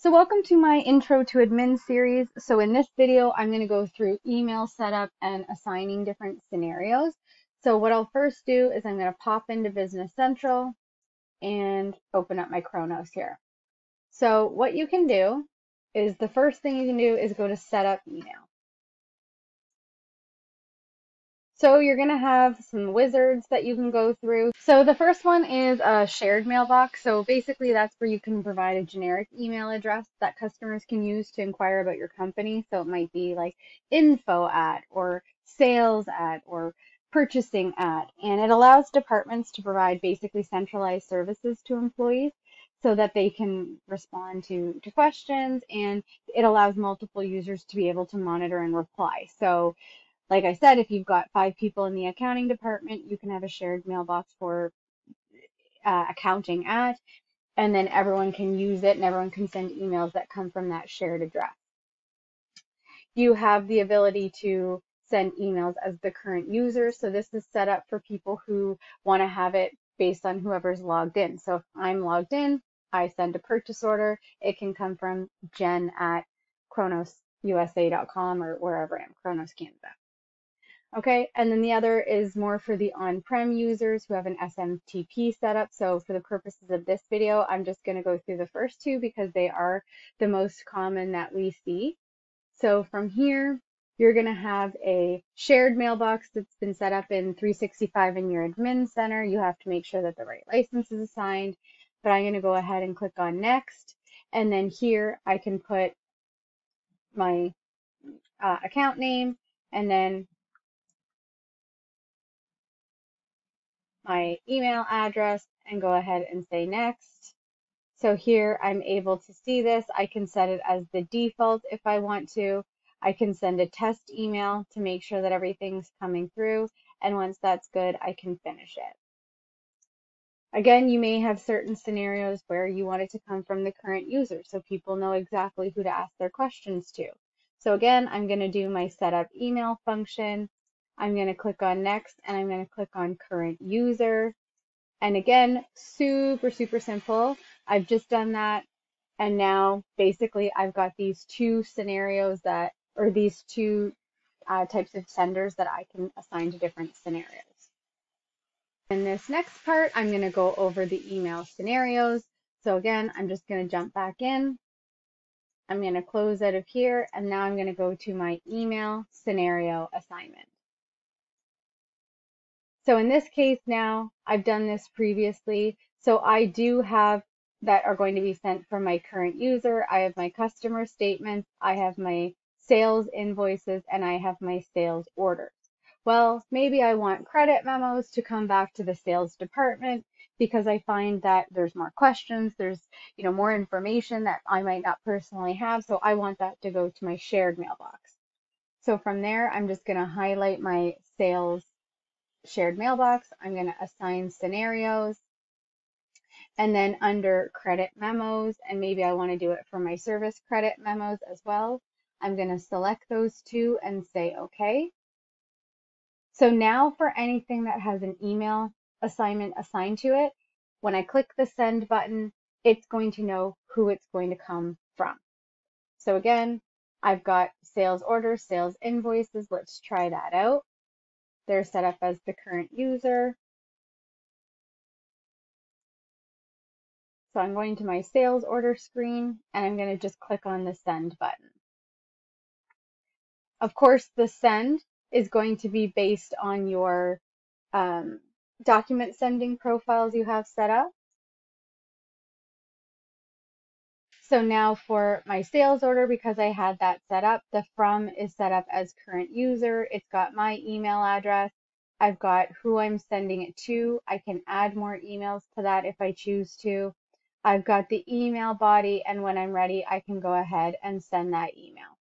So welcome to my Intro to Admin series. So in this video, I'm going to go through email setup and assigning different scenarios. So what I'll first do is I'm going to pop into Business Central and open up my Kronos here. So what you can do is the first thing you can do is go to Setup Email. So you're going to have some wizards that you can go through. So the first one is a shared mailbox. So basically that's where you can provide a generic email address that customers can use to inquire about your company. So it might be like info at or sales at or purchasing at. And it allows departments to provide basically centralized services to employees so that they can respond to questions, and it allows multiple users to be able to monitor and reply. So like I said, if you've got 5 people in the accounting department, you can have a shared mailbox for accounting at, and then everyone can use it and everyone can send emails that come from that shared address. You have the ability to send emails as the current user. So this is set up for people who want to have it based on whoever's logged in. So if I'm logged in, I send a purchase order. It can come from Jen at kronosusa.com or wherever I am, Kronos Canada. Okay, and then the other is more for the on-prem users who have an SMTP setup. So for the purposes of this video, I'm just going to go through the first two because they are the most common that we see. So from here, you're going to have a shared mailbox that's been set up in 365 in your admin center. You have to make sure that the right license is assigned, but I'm going to go ahead and click on next. And then here I can put my account name and then my email address and go ahead and say next. So here I'm able to see this. I can set it as the default if I want to. I can send a test email to make sure that everything's coming through. And once that's good, I can finish it. Again, you may have certain scenarios where you want it to come from the current user so people know exactly who to ask their questions to. So again, I'm going to do my setup email function. I'm going to click on next and I'm going to click on current user. And again, super simple. I've just done that. And now basically I've got these two scenarios that, or these two types of senders that I can assign to different scenarios. In this next part, I'm going to go over the email scenarios. So again, I'm just going to jump back in. I'm going to close out of here. And now I'm going to go to my email scenario assignment. So in this case now, I've done this previously. So I do have that are going to be sent from my current user. I have my customer statements, I have my sales invoices, and I have my sales orders. Well, maybe I want credit memos to come back to the sales department because I find that there's more questions, there's more information that I might not personally have. So I want that to go to my shared mailbox. So from there, I'm just going to highlight my sales shared mailbox. I'm going to assign scenarios, and then under credit memos, and maybe I want to do it for my service credit memos as well, I'm going to select those two and say okay. So now for anything that has an email assignment assigned to it, when I click the send button, it's going to know who it's going to come from. So again, I've got sales orders, sales invoices. Let's try that out. They're set up as the current user. So I'm going to my sales order screen and I'm going to just click on the send button. Of course, the send is going to be based on your document sending profiles you have set up. So now for my sales order, because I had that set up, the from is set up as current user. It's got my email address. I've got who I'm sending it to. I can add more emails to that if I choose to. I've got the email body, and when I'm ready, I can go ahead and send that email.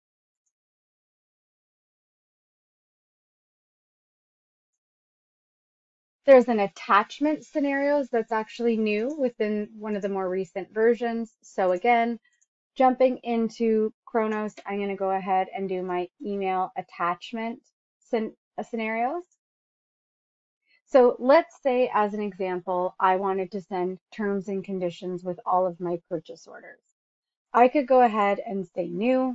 There's an attachment scenarios that's actually new within one of the more recent versions. So again, jumping into Kronos, I'm going to go ahead and do my email attachment scenarios. So let's say, as an example, I wanted to send terms and conditions with all of my purchase orders. I could go ahead and say new.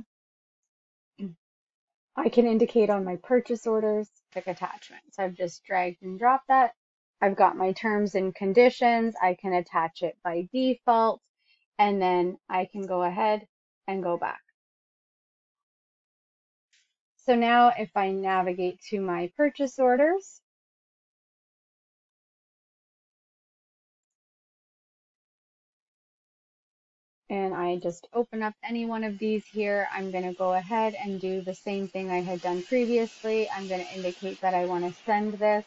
I can indicate on my purchase orders, pick attachment. So I've just dragged and dropped that. I've got my terms and conditions. I can attach it by default, and then I can go ahead and go back. So now if I navigate to my purchase orders, and I just open up any one of these here, I'm going to go ahead and do the same thing I had done previously. I'm going to indicate that I want to send this.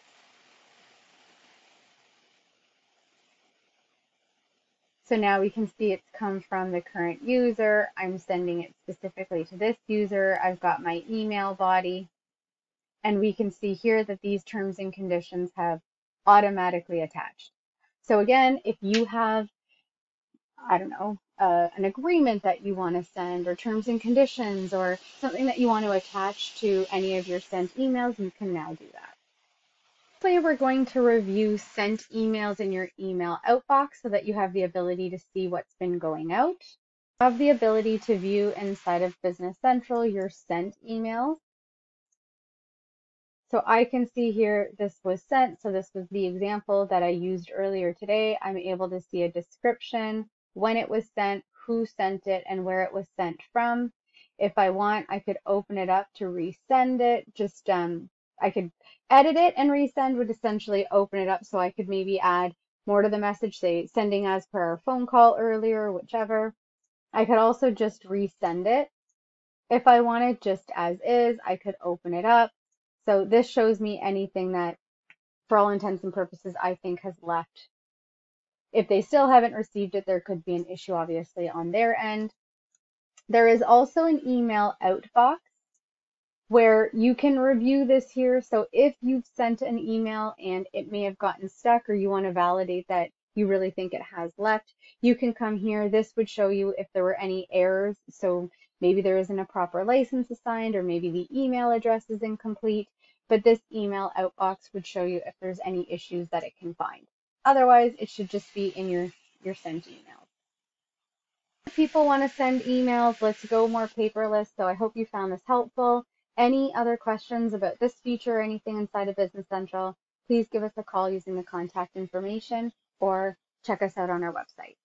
So now we can see it's come from the current user. I'm sending it specifically to this user. I've got my email body, and we can see here that these terms and conditions have automatically attached. So again, if you have, I don't know, an agreement that you want to send, or terms and conditions, or something that you want to attach to any of your sent emails, you can now do that. Today we're going to review sent emails in your email outbox so that you have the ability to see what's been going out. You have the ability to view inside of Business Central your sent emails. So I can see here this was sent. So this was the example that I used earlier today. I'm able to see a description, when it was sent, who sent it, and where it was sent from. If I want, I could open it up to resend it. I could edit it, and resend would essentially open it up so I could maybe add more to the message, say sending as per our phone call earlier, whichever. I could also just resend it. If I wanted just as is, I could open it up. So this shows me anything that, for all intents and purposes, I think has left. If they still haven't received it, there could be an issue, obviously, on their end. There is also an email outbox where you can review this here. So if you've sent an email and it may have gotten stuck, or you want to validate that you really think it has left, you can come here. This would show you if there were any errors. So maybe there isn't a proper license assigned, or maybe the email address is incomplete, but this email outbox would show you if there's any issues that it can find. Otherwise, it should just be in your sent emails. If people want to send emails, let's go more paperless. So I hope you found this helpful. Any other questions about this feature or anything inside of Business Central, please give us a call using the contact information, or check us out on our website.